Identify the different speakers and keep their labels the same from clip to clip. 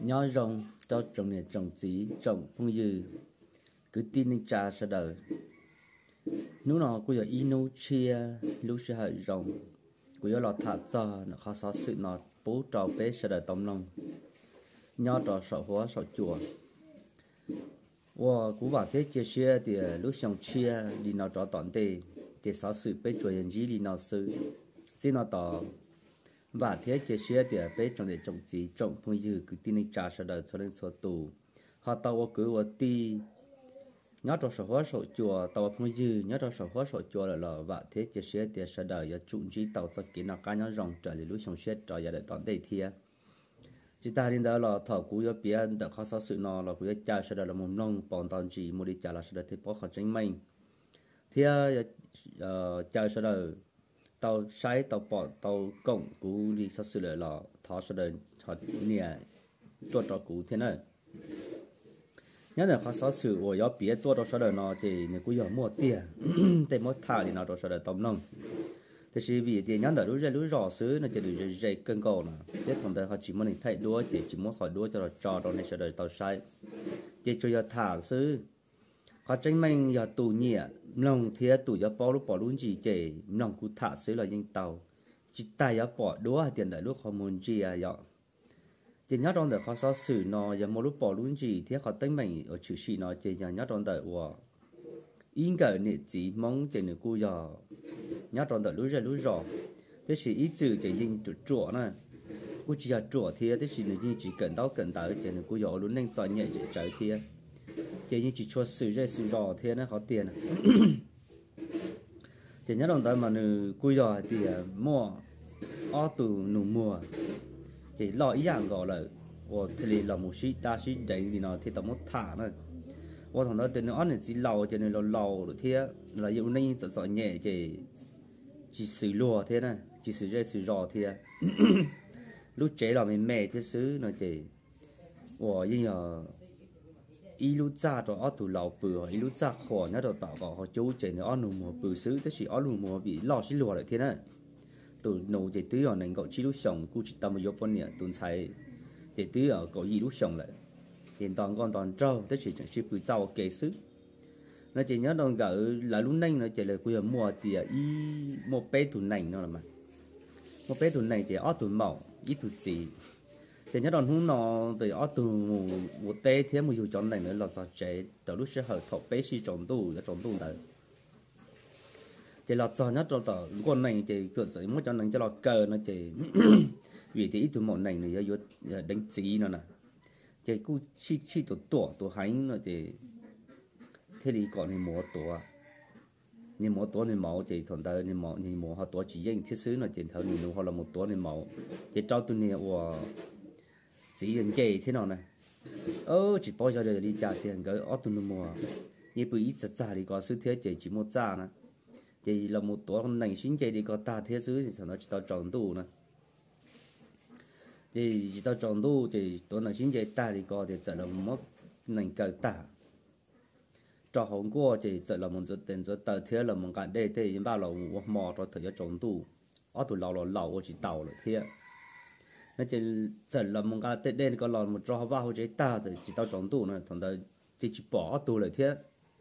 Speaker 1: nhớ rong cho trồng này trồng gì trồng không dư cứ tin nên cha sẽ đời nếu nó cũng giờ inu chia lúc sẽ hơi rong cũng giờ lọt thả cho nó khó xóa sự nó bố trò bé sẽ đời tông lòng nhớ trò sợ hóa sợ chùa và cũng bảo thế chia sẻ thì lúc xong chia đi nó trò tận thì xóa sự bé chùa hiện gì đi nó sự chỉ nó tỏ và thế chia sẻ thì bé trong để trồng gì trồng không dư cứ tin nên cha sẽ đời cho nên số tù họ tàu cứ ở ti nhớ trong sở hóa sở chùa tàu không dư nhớ trong sở hóa sở chùa là và thế chia sẻ thì sẽ đời cho chủ chỉ tàu cho kỹ năng cá nhân rộng trở lại lúc xong xét trở lại tận đây thì chỉ ta đến đó là thọ cú cho biển đã khó sự nó là cú cha sẽ đời là một nông bọn tàu chỉ một đi cha là sẽ đời thì bỏ khỏi chính mình thì cha sẽ đời tàu sai tàu bỏ tàu cộng cú đi sự là thọ sẽ đời thọ nèตัวจกูthế này nhớ là khó xử của giáo biếtตัวđó đời nó thì người cũng mua tiền để mua thà thì nó đó đời tôm nông thì chỉ vì tiền nhớ là lúc rõ xứ nó chỉ được dây cân cầu nè thế còn đời họ chỉ muốn thay đua thì chỉ muốn khỏi đua cho nó cho đó này đời tàu sai chỉ cho thả xứ họ tranh mình giờ tù nhẹ nông thì tù giờ bỏ luôn gì chỉ nông cũng thả xứ là những tàu chỉ tay giờ bỏ đua tiền đời lúc họ muốn gì à vậy chỉ nhớ trong đời khó xóa xử nó giờ một lúc bỏ luôn gì thì họ tính mình ở chữ sĩ nó chỉ nhớ trong đời của in cái này chỉ mong chỉ người cô giờ nhớ trong đời lúc rõ thế thì ít chữ chỉ nhìn chuột này cô chỉ là chuột thì thế thì người chỉ cần đau chỉ người cô giờ luôn nên chọn nhẹ chỉ trái thì chỉ nhìn chỉ chuột xử rõ thế nó khó tiền chỉ nhớ trong đời mà người cô giờ thì mua ở từ nụ mùa chỉ lo ý dạng gọi là và thì là một sĩ đa sĩ đấy thì nó thì tao muốn thả nữa và thằng đó tên nó ăn chỉ lâu cho nên là lâu rồi thế là yêu nên tự sợ nhẹ chỉ xử lùa thế này chỉ xử dây xử rò thế lúc trẻ là mình mẹ thế xứ nó chỉ và như là ý lúc ra rồi ở tủ lâu bự ý lúc ra khỏi nó rồi tạo vào họ chú trẻ nó ăn mùa bự xứ thế chỉ ăn mùa bị lo xí lùa lại thế này từ nấu để tưới ở nền gạo chỉ lúc sống cũng chỉ tao một chút phân nhẹ tuần sai để tưới ở gạo gì lúc sống lại hiện toàn con toàn trâu tức chỉ chỉ bự trâu kề xứ nó chỉ nhớ đồng gạo là lúc nãy nó chỉ là bây giờ mua thì một bé tuần này nó là mà một bé tuần này chỉ ở tuần màu ít tuần gì chỉ nhớ đồng hôm nó về ở tuần một té thế một dù chọn này nữa là sao trẻ từ lúc sẽ hợp thọ bé si trồng tu đấy chỉ là cho nhất cho tờ con này chỉ tưởng sẽ muốn cho năng cho nó cờ nó chỉ vì thế ít tụi món này nó yếu đánh chỉ nó nè chỉ cứ chi tổ hành nó chỉ thế thì còn thì mua tổ nên máu chỉ thằng ta nên máu họ tổ chỉ riêng thiết sứ nó chỉ theo nên họ là một tổ nên máu chỉ trao tụi này và chỉ riêng gì thế nào này chỉ bao giờ để đi trả tiền cái ở tụi nó mua như bây giờ trả thì có sự thế chỉ một trả nè chỉ là một tổ này xin chạy đi có ta thế xứ thì nó chỉ tao tròn tu nè thì tao tròn tu thì tổ này xin chạy ta thì có thì sẽ là một ngành cờ ta cho hôm qua thì sẽ là một số tiền số tờ thế là một cái đây thì bao là mò cho thời gian tròn tu ở tụi lầu chỉ tàu rồi thế nó chỉ sẽ là một cái tết đây có là một cho bao chạy ta thì chỉ tao tròn tu nè thằng ta chỉ bỏ tu rồi thế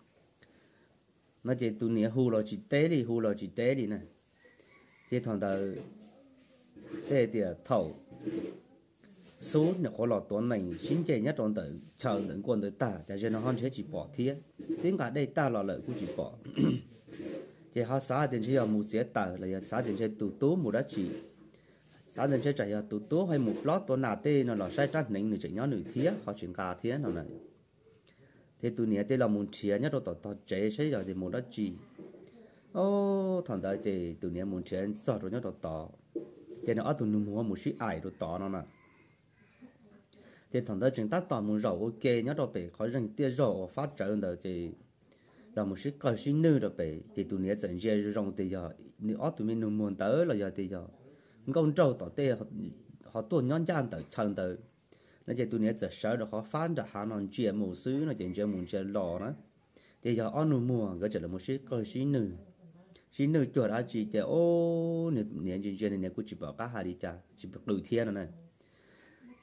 Speaker 1: nó chỉ tụi này hù chỉ té đi nè chỉ thằng ta té thì thầu số nó có lọt tuần này xin chơi nhất trong tới chờ đến quân tới ta để cho nó hơn chế chỉ bỏ thiệt tiếng cả đây ta là lợi cũng chỉ bỏ chỉ họ xả tiền chơi một chế tờ là xả tiền chơi tụ tố một đất chỉ xả tiền chơi chạy tụ tố hay một lót tuần nào tê nó là sai trách nín người chạy nhớ người thiệt họ chuyển cả thiệt nào này thế tụi này tên là một chia nhất rồi tao chế xây giờ thì một đất gì thằng đấy thì tụi này một chia giờ rồi nhất rồi tao thế nó tụi nó mua một số ai rồi tao nó nè thế thằng đấy chúng ta tao một rau ok nhất rồi phải khỏi rằng tiêu rau phát triển được thì là một số cơ sĩ nữ rồi phải thì tụi này dẫn dễ rong thì giờ nếu tụi mình muốn tới là giờ thì giờ con trâu tao tê họ tuần nhon gian tới chân tới nó chỉ tụi này giờ sợ được họ phá ra hà non chuyện một xứ nó chuyện một chuyện lò đó thì giờ ăn mùa cái chỉ là một số cơ sĩ nữ chuột á chỉ để niệm chuyện này cũng chỉ bảo các hà đi cha chỉ bảo đầu tiên này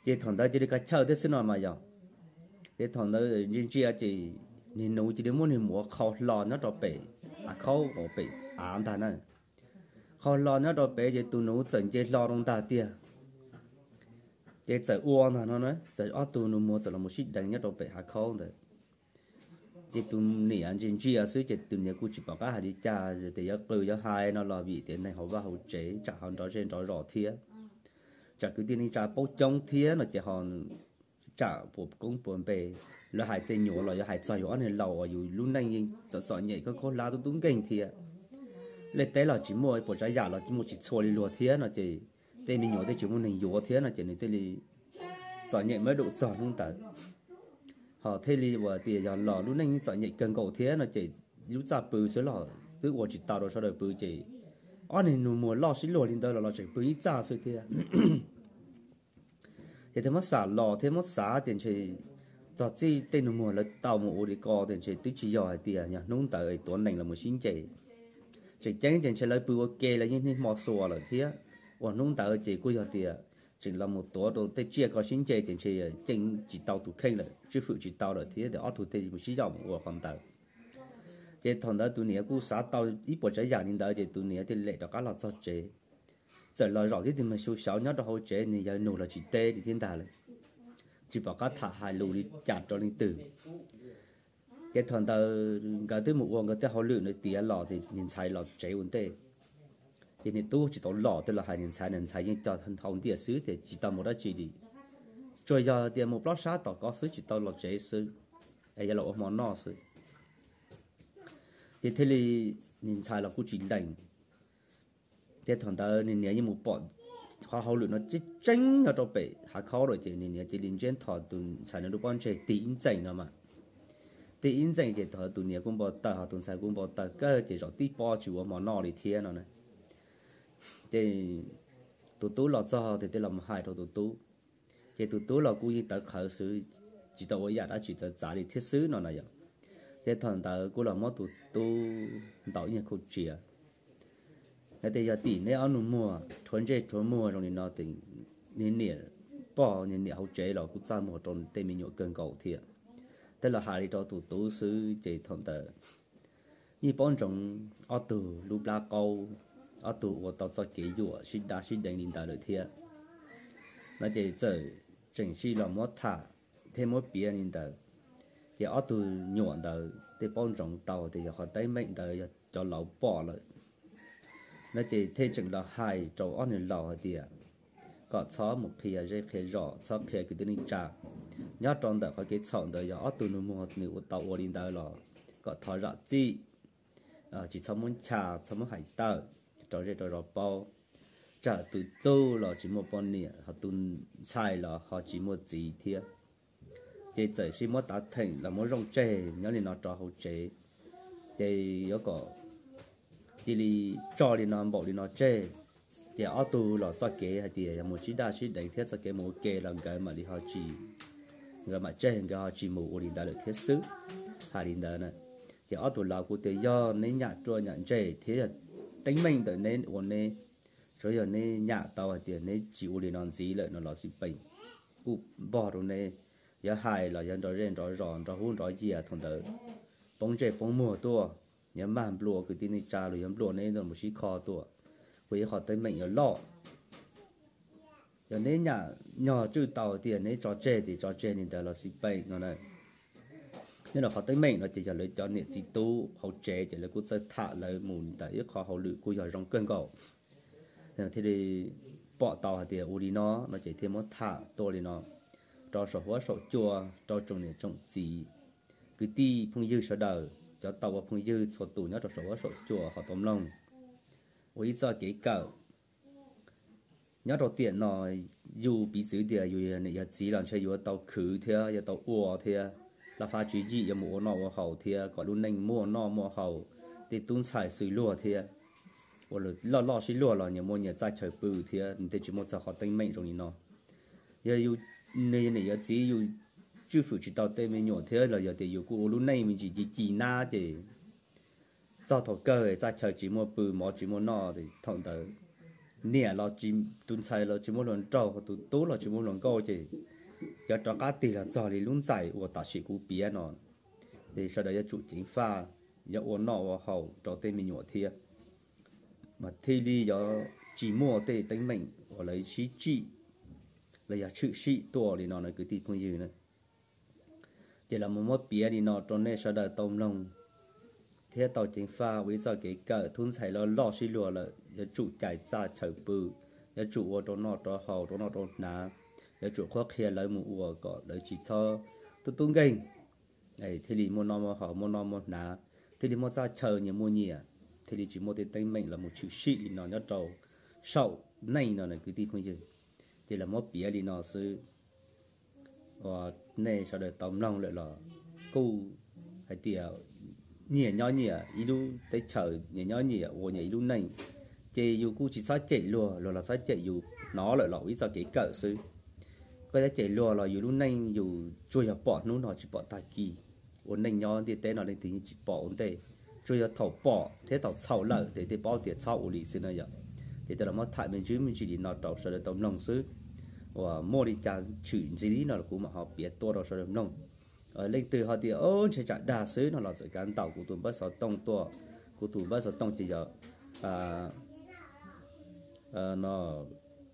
Speaker 1: chỉ thằng đó chỉ đi cái chơi thế xin mà giờ chỉ thằng đó riêng chia chỉ nhìn nấu chỉ đi muốn nhìn mua khâu lò nó đó bể khâu có bể ám ta này khâu lò nó đó bể chỉ tụi nấu整chỉ lò trong ta tia chỉ chạy uống thằng nó nói chạy ở tụi nấu mua chạy là một xí đánh nhất đó bể khâu đấy chỉ tụi nỉ anh riêng chia xứ chỉ tụi nỉ cũng chỉ bảo cái đi cha thì giờ từ giờ hai nó là vì tiền này họ vào họ chế trả họ đó trên đó rõ thiệt chả cứ tin trả bốc trong thiên là chỉ hòn trả bộ công buồn bề là hai tên nhỏ là hai trò nhỏ này lầuอยู่lúc này nhưng trò nhảy có lá tôi đúng kinh thiệt lấy té là chỉ mua bộ trái giả là chỉ mua chỉ xôi lùa thiên là chỉ tên mình nhỏ tên chỉ mua này nhỏ thiên là chỉ này tên là trò nhảy mới độ trò luôn ta họ thế li vừa tiền giờ lò lúc này trò nhảy cần cầu thiên là chỉ lúc trả bự số lò cứ vừa chỉ tạo được sau đó bự chỉ anh này nụ mùa lò xí lùa lên đó là chỉ bự ít trả số thiên thì thêm mất xả lò thêm mất xả tiền chỉ cho chi tên nó mua là tàu một đi co tiền chỉ tứ chỉ giỏi tiền nhá nông tới tuần này là một xin chỉ tránh tiền chỉ lấy bùa kê là những mò xùa rồi thế còn nông tới chỉ quy giờ tiền chỉ là một tổ đồ tây chia có xin tiền chỉ chính chỉ tàu tụ khen rồi chứ phụ chỉ tàu rồi thế để ở tụ tây một xí dòng của con tàu chỉ thằng đó tụi này cũng xả tàu ít bộ trái giả nên đó chỉ tụi này thì lệ đó cá lọt cho chế giờ là rõ thì mà số sáu nhớ đó hỗ trợ này giờ nổ là chỉ tê thì thiên tài rồi chỉ bảo cá thả hai lù đi chặt cho linh tử cái thằng ta cái tới một uống cái tới hậu lửa này tía lò thì nhìn sai lò chế vấn đề thì nên tu chỉ tao lò tức là hai nhìn sai nhưng cho thằng thằng tía xứ thì chỉ tao một đó chỉ đi rồi giờ tiền một lót sát tao có xứ chỉ tao lò chế xứ ấy giờ là món nọ xứ thì thế thì nhìn sai là cũng chỉ lành thế thằng ta nên nhớ như một bọn họ hậu luyện nó chỉ tránh ở trong bể hạ khó rồi chỉ nên nhớ chỉ liên trên thọ tuần sai nó được quan chơi tín dành nó mà tín dành chỉ thọ tuần nhớ cũng bỏ ta họ tuần sai cũng bỏ ta cái chỉ rõ tí bỏ chịu mà nọ đi thiên nó này thì tụi lọt cho thì làm hai thôi tụi thì tụi là cũng như ta khởi sự chỉ tao bây giờ đã chỉ ta trả đi thiết sứ nó này vậy thế thằng ta cũng là mất tụi tạo như câu chuyện thế giờ tỷ này anh mua thuần mua rồi nó tỉnh nên nè bỏ nên nè hậu chế là cũng ra một trong tên mình nhổ cơn cầu thiệt thế là hai đi cho tụ sư chỉ thằng tờ như bọn chúng ở tụ lúc la câu ở tụ của tao cho kỹ dụ xin đánh đến ta được thiệt nó chỉ chờ chỉnh si là mất thả thêm mất bia đến ta chỉ ở tụ nhọn ta thì bọn chúng tàu thì họ tay mệnh ta cho lão bỏ lại nó chỉ thấy chừng là hai trâu ăn lên lò thì có chó một kia dây kia rõ chó kia cái tên trà nhớ trong đó có cái chọn đó giờ tụi nó mua nhiều tàu ở lên đó là có thọ rõ chi chỉ cho muốn trà cho muốn hải tơ trâu dây trâu rõ bao trả từ châu là chỉ một bọn nè họ tuần xài là họ chỉ một gì thiệt chỉ chỉ chỉ một tá thành là một rong chè nhớ lên nó cho hậu chế thì có thì li cho đi nó bỏ đi nó chơi thì ở tù là cho kế hay thì một chỉ đa chỉ đánh thiết cho kế một kế làm cái mà đi họ chỉ người mà chơi người họ chỉ một đi đã được thiết sức hai đi đó này thì ở tù là của tự do nên nhà chùa nhà chơi thế là tính mình tự nên ổn nên rồi giờ nên nhà tàu thì nên chịu đi non gì lại nó là gì bệnh cụ bỏ rồi nên giờ hai là giờ rồi rèn rồi ròn rồi hôn rồi gì à thằng tử bóng chơi bóng mùa tua nhắm bàn lúa cái tin trà rồi nhắm lúa nên là một xí kho tua với họ tới mình ở lọ giờ nên nhà nhỏ chữ tàu tiền nên trò chơi thì trò chơi nên là xí bệnh nó này nên là họ tới mình nó chỉ là lấy cho niệm gì tu hậu chế chỉ là cũng sẽ thả lấy mùn tại họ hậu lự cũng giờ trong cơn gạo thì thì bỏ tàu thì u đi nó chỉ thêm một thả to đi nó cho sổ hóa sổ chua cho trồng này trồng gì cứ ti phong dư sổ đầu cho tàu và phong dư sổ tủ nhớ cho sổ hóa sổ chua họ tóm lông với do cái cậu nhớ đầu tiên nó dù bị giữ địa dù này giờ chỉ làm chơi dù tàu khử theo giờ tàu ua theo là pha chú gì giờ mua nọ mua hậu theo có luôn nành mua nọ mua hậu thì tuôn xài sủi lúa theo hoặc là lo sủi lúa là nhiều mua nhiều trái trời bự theo thì chỉ một giờ họ tinh mệnh rồi nó giờ dù này giờ chỉ dù chú phụ chỉ tàu tên mình nhỏ theo là giờ thì dù cô luôn này mình chỉ na thì do thầu cơ trái trời chỉ mua bự mỏ chỉ mua nọ thì thằng tới nè lo chim tuần sai lo chim muốn trâu hoặc tuần tú lo chim muốn câu chứ giờ cho cá tì là cho đi luôn chạy của ta sĩ cú bía nó để sau đó giờ chủ chính pha giờ ôn nọ và hậu cho tên mình nhọ thiệt mà thi đi giờ chỉ mua tên tính mình hoặc lấy sĩ trị là giờ chữ sĩ tua thì nó cứ tì phong dư nữa chỉ là một bía thì nó cho nên sau đó tôm lông thế tàu chính pha với giờ cái cỡ thun xài lo xí lùa là giờ chủ chạy ra chở bự giờ chủ ở đó nó đó hậu đó nó đó ná giờ chủ khó khăn lấy một uo có lấy chỉ cho tôi tung gành này thì đi mua nó mà họ mua nó mua ná thì đi mua ra chờ nhiều mua nhỉ thì đi chỉ mua tên tay mình là một chữ sĩ nó nhớ trâu sậu này nó là cái tin không chứ thì là một bía thì nó sư và này sau đó tóm lòng lại là cô hay tiệt nhỉ nhỏ nhỉ ilu tới chờ nhỉ nhỏ nhỉ ô nhỉ ilu này chị yêu cô chỉ sai chạy lùa rồi là sai chạy yêu nó lại lỗi do cái cỡ sư cái chạy lùa là yêu lúc này yêu chui vào bỏ nó chỉ bỏ tài kỳ ổn định nhỏ thì tên nó lên thì chỉ bỏ ổn định chui vào thầu bỏ thế thầu sầu lợ thì bỏ tiền sầu lì xin này vậy thì tôi là mất thải mình chỉ đi nó trâu sau đó tôm nông sư và mua đi chả chuyện gì nó là cũng mà họ biết to rồi sau đó nông ở lên từ họ thì ô chỉ chả đa số nó là sự cán tàu của tụi bắt sáu tông to của tụi bắt sáu tông chỉ giờ nó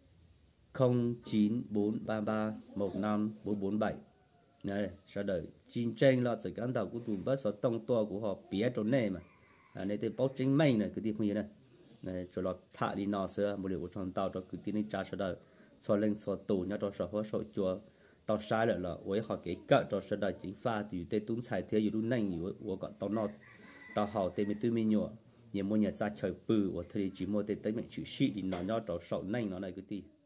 Speaker 1: 0943315447 này sau đó chiến tranh là sự cán tàu của tụi bắt sáu tông to của họ biết chỗ này mà này thì báo chính mình này cái gì không vậy này cho nó thả đi nó xưa một điều trong tàu cho cứ tin trả sau đó cho lên cho tù nhá cho sở hữu sở chùa tao sai lại là với họ cái cỡ cho sau đó chính pha từ tây tún xài theoอยู่นั่งอยู่我搞到那到好对面对面nhỏ nhiều mua nhà ra trời bự và thời chỉ mua tây tây mình chịu shit thì nó cho sởนั่งnó này cái gì